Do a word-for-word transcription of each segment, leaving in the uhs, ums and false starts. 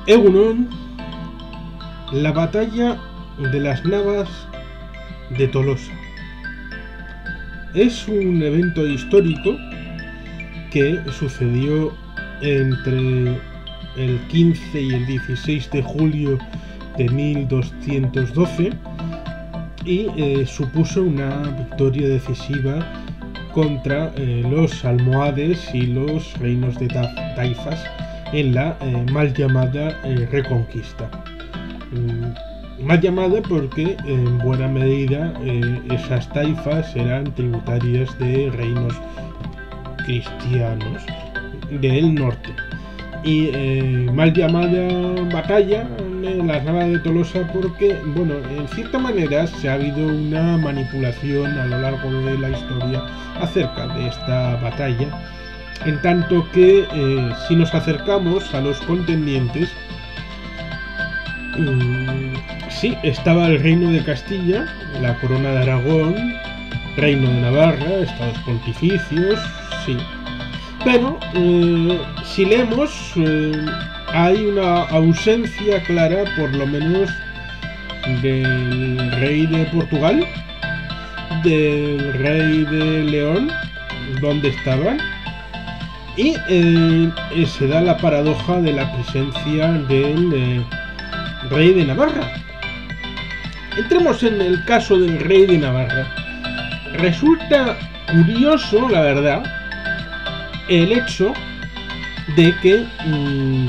Egunon, la batalla de las Navas de Tolosa. Es un evento histórico que sucedió entre el quince y el dieciséis de julio de mil doscientos doce y eh, supuso una victoria decisiva contra eh, los almohades y los reinos de ta taifas en la eh, mal llamada eh, Reconquista. Mm, mal llamada porque en buena medida eh, esas taifas eran tributarias de reinos cristianos del norte. Y eh, mal llamada batalla en las Navas de Tolosa porque, bueno, en cierta manera se ha habido una manipulación a lo largo de la historia acerca de esta batalla, en tanto que eh, si nos acercamos a los contendientes, mmm, sí, estaba el reino de Castilla, la corona de Aragón, reino de Navarra, estados pontificios, sí. Pero eh, si leemos, eh, hay una ausencia clara, por lo menos, del rey de Portugal, del rey de León, donde estaban, y eh, se da la paradoja de la presencia del eh, rey de Navarra. Entremos en el caso del rey de Navarra. Resulta curioso, la verdad, el hecho de que mmm,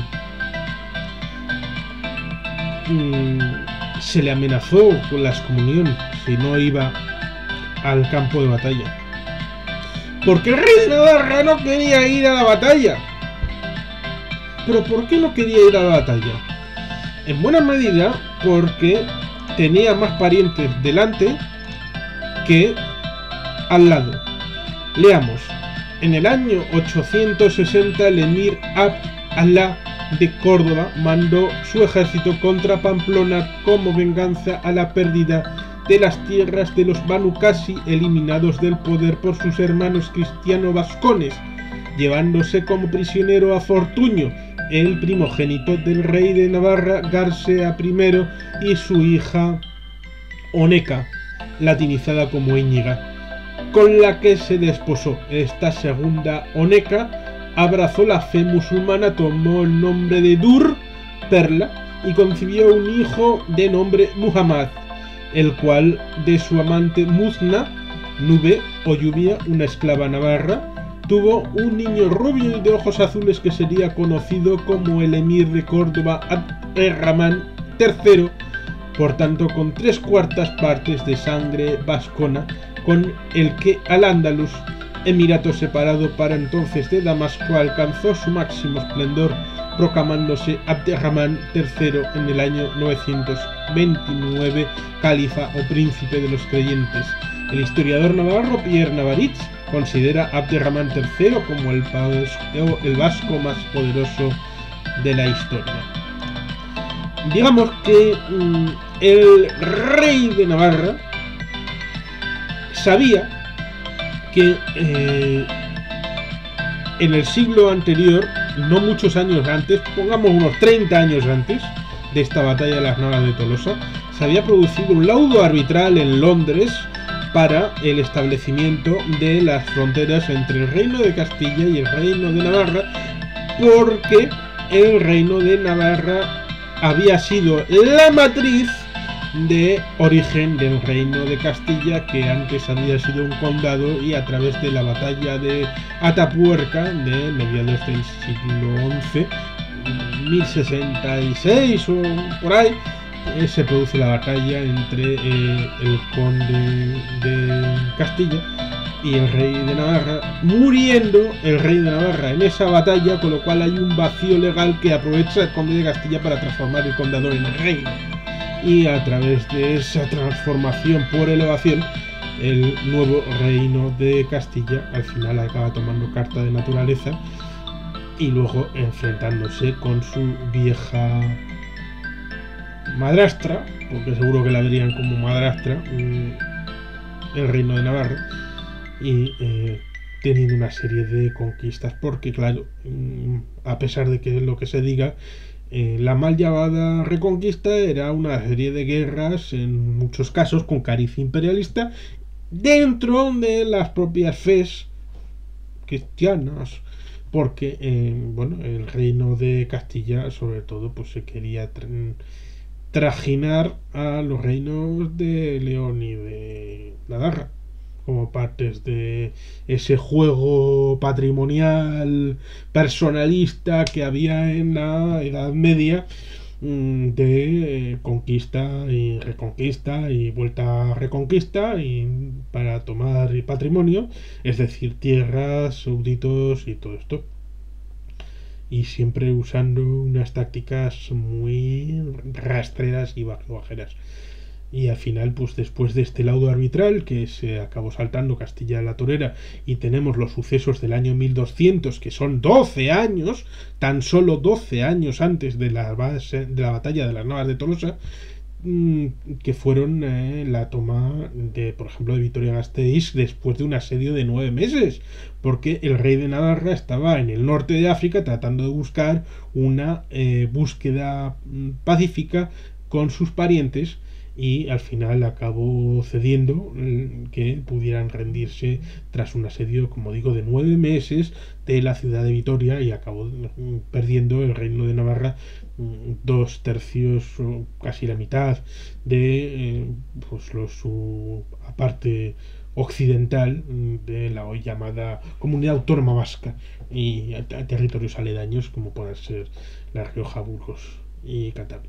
mmm, se le amenazó con la excomunión si no iba al campo de batalla, porque el rey de Navarra no quería ir a la batalla. ¿Pero por qué no quería ir a la batalla? En buena medida porque tenía más parientes delante que al lado. Leamos. En el año ochocientos sesenta el emir Abd Allah de Córdoba mandó su ejército contra Pamplona como venganza a la pérdida de las tierras de los Banu Qasi, eliminados del poder por sus hermanos cristiano-vascones, llevándose como prisionero a Fortuño, el primogénito del rey de Navarra García primero, y su hija Oneca, latinizada como Íñiga, con la que se desposó. Esta segunda Oneca abrazó la fe musulmana, tomó el nombre de Dur, perla, y concibió un hijo de nombre Muhammad, el cual de su amante Muzna, nube o lluvia, una esclava navarra, tuvo un niño rubio y de ojos azules que sería conocido como el emir de Córdoba Abderramán tercero, por tanto con tres cuartas partes de sangre vascona, con el que Al-Ándalus, emirato separado para entonces de Damasco, alcanzó su máximo esplendor, proclamándose Abderramán tercero en el año novecientos veintinueve califa o príncipe de los creyentes. El historiador navarro Pierre Navarritz considera a Abderramán tercero como el, el vasco más poderoso de la historia. Digamos que mmm, el rey de Navarra sabía que eh, en el siglo anterior, no muchos años antes, pongamos unos treinta años antes de esta batalla de las Navas de Tolosa, se había producido un laudo arbitral en Londres para el establecimiento de las fronteras entre el reino de Castilla y el reino de Navarra, porque el reino de Navarra había sido la matriz de origen del reino de Castilla, que antes había sido un condado, y a través de la batalla de Atapuerca de mediados del siglo once, mil sesenta y seis o por ahí, eh, se produce la batalla entre eh, el conde de Castilla y el rey de Navarra, muriendo el rey de Navarra en esa batalla, con lo cual hay un vacío legal que aprovecha el conde de Castilla para transformar el condado en reino. Y a través de esa transformación por elevación, el nuevo reino de Castilla al final acaba tomando carta de naturaleza y luego enfrentándose con su vieja madrastra, porque seguro que la verían como madrastra, el reino de Navarra, y eh, teniendo una serie de conquistas, porque claro, a pesar de que lo que se diga, Eh, la mal llamada Reconquista era una serie de guerras, en muchos casos con cariz imperialista, dentro de las propias fes cristianas, porque eh, bueno, el reino de Castilla sobre todo pues se quería tra trajinar a los reinos de León y de Navarra como partes de ese juego patrimonial personalista que había en la Edad Media, de eh, conquista y reconquista y vuelta a reconquista y para tomar patrimonio, es decir, tierras, súbditos y todo esto, y siempre usando unas tácticas muy rastreras y bajeras. Y al final, pues después de este laudo arbitral que se acabó saltando Castilla la Torera, y tenemos los sucesos del año mil doscientos, que son doce años, tan solo doce años antes de la, base, de la batalla de las Navas de Tolosa, que fueron eh, la toma de, por ejemplo, de Vitoria-Gasteiz después de un asedio de nueve meses, porque el rey de Navarra estaba en el norte de África tratando de buscar una eh, búsqueda pacífica con sus parientes, y al final acabó cediendo, que pudieran rendirse tras un asedio, como digo, de nueve meses de la ciudad de Vitoria, y acabó perdiendo el reino de Navarra dos tercios, casi la mitad de eh, pues lo, su parte occidental de la hoy llamada Comunidad Autónoma Vasca, y a, a territorios aledaños como pueden ser La Rioja, Burgos y Cantabria.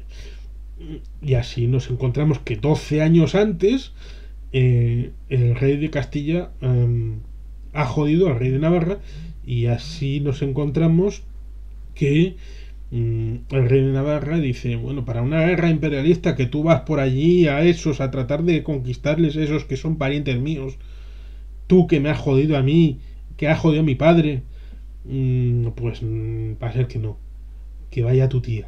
Y así nos encontramos que doce años antes eh, el rey de Castilla eh, ha jodido al rey de Navarra, y así nos encontramos que mm, el rey de Navarra dice, bueno, para una guerra imperialista que tú vas por allí a esos a tratar de conquistarles, esos que son parientes míos, tú que me has jodido a mí, que has jodido a mi padre, mm, pues mm, va a ser que no, que vaya tu tía.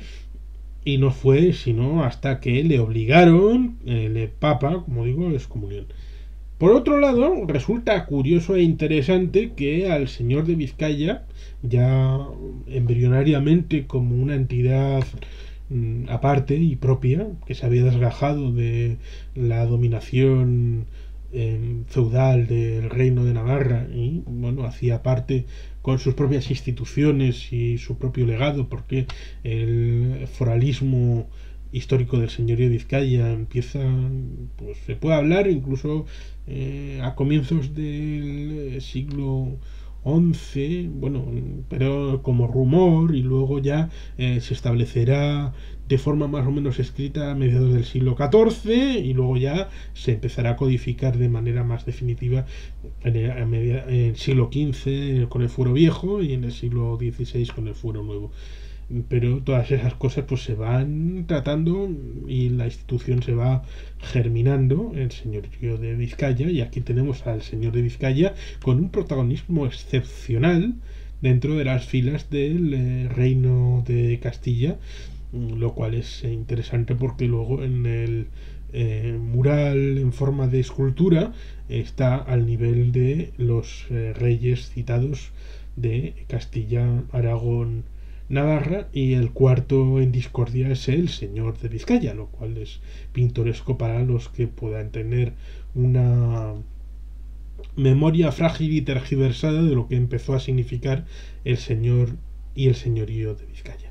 Y no fue sino hasta que le obligaron, el Papa, como digo, excomunión. Por otro lado, resulta curioso e interesante que al señor de Vizcaya, ya embrionariamente como una entidad mm, aparte y propia, que se había desgajado de la dominación eh, feudal del reino de Navarra, y bueno, hacía parte con sus propias instituciones y su propio legado, porque el foralismo histórico del señorío de Vizcaya empieza, pues se puede hablar incluso eh, a comienzos del siglo once, bueno, pero como rumor, y luego ya eh, se establecerá de forma más o menos escrita a mediados del siglo catorce, y luego ya se empezará a codificar de manera más definitiva en el, a media, en el siglo quince con el fuero viejo, y en el siglo dieciséis con el fuero nuevo. Pero todas esas cosas pues se van tratando y la institución se va germinando, el señorío de Vizcaya, y aquí tenemos al señor de Vizcaya con un protagonismo excepcional dentro de las filas del eh, reino de Castilla, lo cual es interesante porque luego en el eh, mural en forma de escultura está al nivel de los eh, reyes citados de Castilla, Aragón, Navarra, y el cuarto en discordia es el señor de Vizcaya, lo cual es pintoresco para los que puedan tener una memoria frágil y tergiversada de lo que empezó a significar el señor y el señorío de Vizcaya.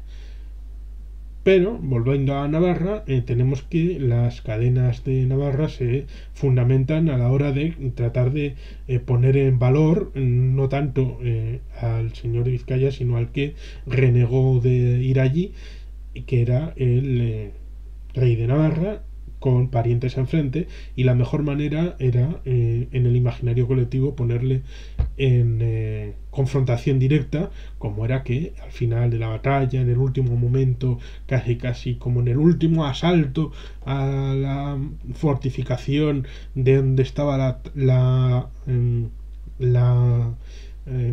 Pero, volviendo a Navarra, eh, tenemos que las cadenas de Navarra se fundamentan a la hora de tratar de eh, poner en valor no tanto eh, al señor de Vizcaya, sino al que renegó de ir allí, que era el eh, rey de Navarra, con parientes enfrente, y la mejor manera era eh, en el imaginario colectivo ponerle en eh, confrontación directa, como era que al final de la batalla, en el último momento, casi casi como en el último asalto a la fortificación de donde estaba la la, eh, la eh,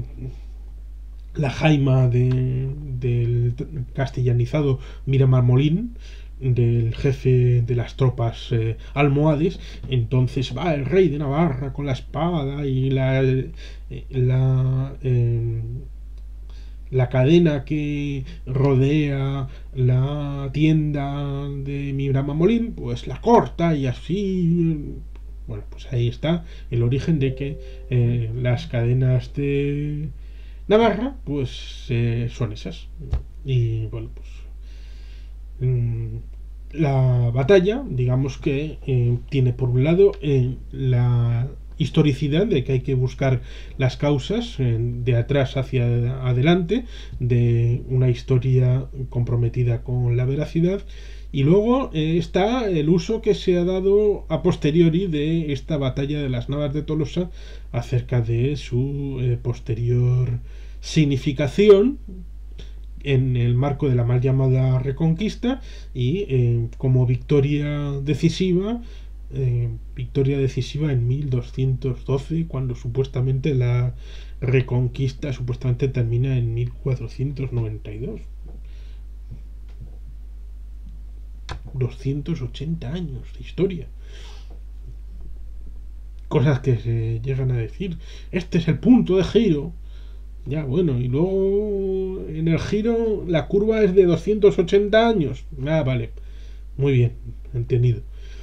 la jaima de, del castellanizado Miramar Molín, del jefe de las tropas eh, almohades. Entonces va el rey de Navarra con la espada y la eh, la, eh, la cadena que rodea la tienda de mi Bramamolín, pues la corta y así. Bueno, pues ahí está el origen de que eh, las cadenas de Navarra, pues eh, son esas. Y bueno, pues mmm, la batalla, digamos que eh, tiene por un lado eh, la historicidad de que hay que buscar las causas eh, de atrás hacia adelante de una historia comprometida con la veracidad, y luego eh, está el uso que se ha dado a posteriori de esta batalla de las Navas de Tolosa acerca de su eh, posterior significación en el marco de la mal llamada Reconquista y eh, como victoria decisiva eh, victoria decisiva en mil doscientos doce, cuando supuestamente la Reconquista supuestamente termina en mil cuatrocientos noventa y dos. doscientos ochenta años de historia. Cosas que se llegan a decir. Este es el punto de giro. Ya, bueno, y luego en el giro la curva es de doscientos ochenta años. Ah, vale. Muy bien, entendido.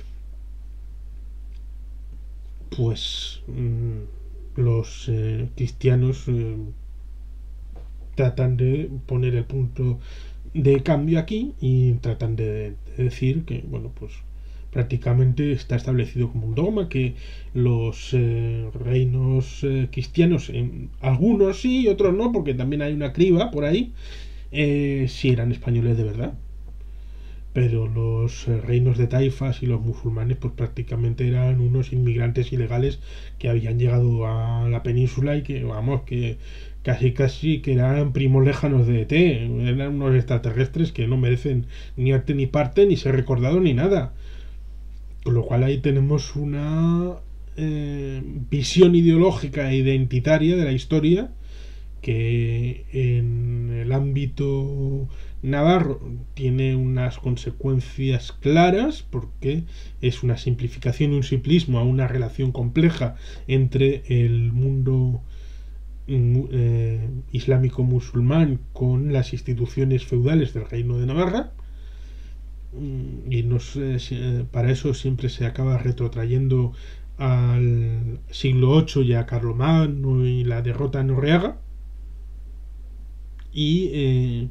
Pues mmm, los eh, cristianos eh, tratan de poner el punto de cambio aquí y tratan de, de decir que, bueno, pues prácticamente está establecido como un dogma que los eh, reinos eh, cristianos, en algunos sí, otros no, porque también hay una criba por ahí, eh, sí eran españoles de verdad. Pero los eh, reinos de taifas y los musulmanes pues prácticamente eran unos inmigrantes ilegales que habían llegado a la península y que, vamos, que casi casi que eran primos lejanos de E T, eran unos extraterrestres que no merecen ni arte ni parte, ni ser recordados ni nada. Con lo cual ahí tenemos una eh, visión ideológica e identitaria de la historia que en el ámbito navarro tiene unas consecuencias claras, porque es una simplificación y un simplismo a una relación compleja entre el mundo eh, islámico musulmán con las instituciones feudales del Reino de Navarra, y nos, eh, para eso siempre se acaba retrotrayendo al siglo ocho y a Carlomagno y la derrota en Orreaga. Y eh,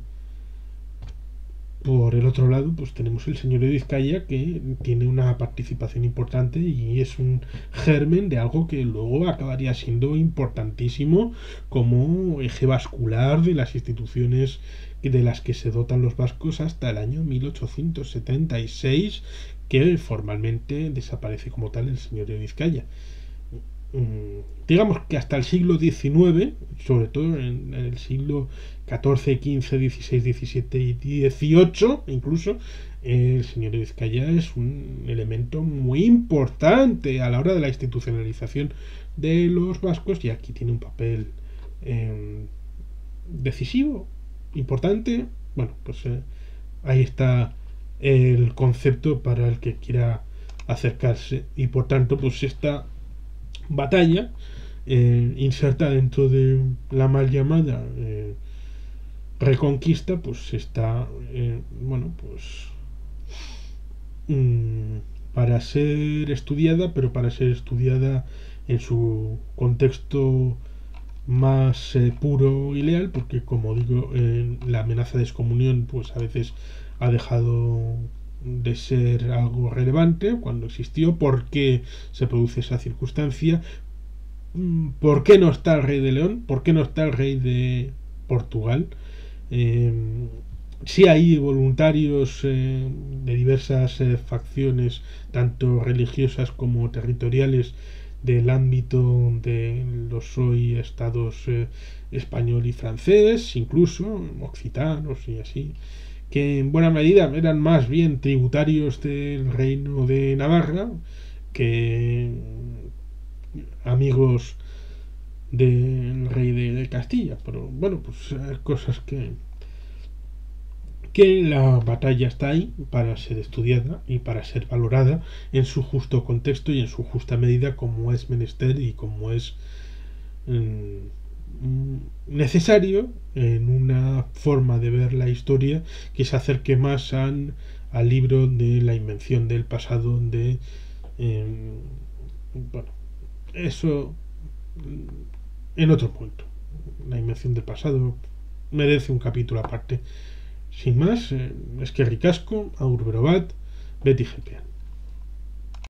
por el otro lado pues tenemos el señorío de Vizcaya, que tiene una participación importante y es un germen de algo que luego acabaría siendo importantísimo como eje vascular de las instituciones de las que se dotan los vascos hasta el año mil ochocientos setenta y seis, que formalmente desaparece como tal el señorío de Vizcaya. Digamos que hasta el siglo diecinueve, sobre todo en el siglo catorce, quince, dieciséis, diecisiete y dieciocho incluso, el señorío de Vizcaya es un elemento muy importante a la hora de la institucionalización de los vascos, y aquí tiene un papel eh, decisivo, importante. Bueno, pues eh, ahí está el concepto para el que quiera acercarse, y por tanto pues esta batalla eh, inserta dentro de la mal llamada eh, Reconquista, pues está eh, bueno, pues mmm, para ser estudiada, pero para ser estudiada en su contexto más eh, puro y leal, porque como digo, eh, la amenaza de excomunión pues a veces ha dejado de ser algo relevante cuando existió. ¿Por qué se produce esa circunstancia? ¿Por qué no está el rey de León? ¿Por qué no está el rey de Portugal? Eh, sí hay voluntarios eh, de diversas eh, facciones, tanto religiosas como territoriales, del ámbito de los hoy estados eh, español y francés, incluso occitanos y así, que en buena medida eran más bien tributarios del reino de Navarra que amigos del rey de Castilla. Pero bueno, pues cosas que que la batalla está ahí para ser estudiada y para ser valorada en su justo contexto y en su justa medida, como es menester y como es mmm, necesario en una forma de ver la historia que se acerque más al, al libro de la invención del pasado de eh, bueno, eso en otro punto. La invención del pasado merece un capítulo aparte. Sin más, eh, es que ricasco, aur berobat, beti jepean.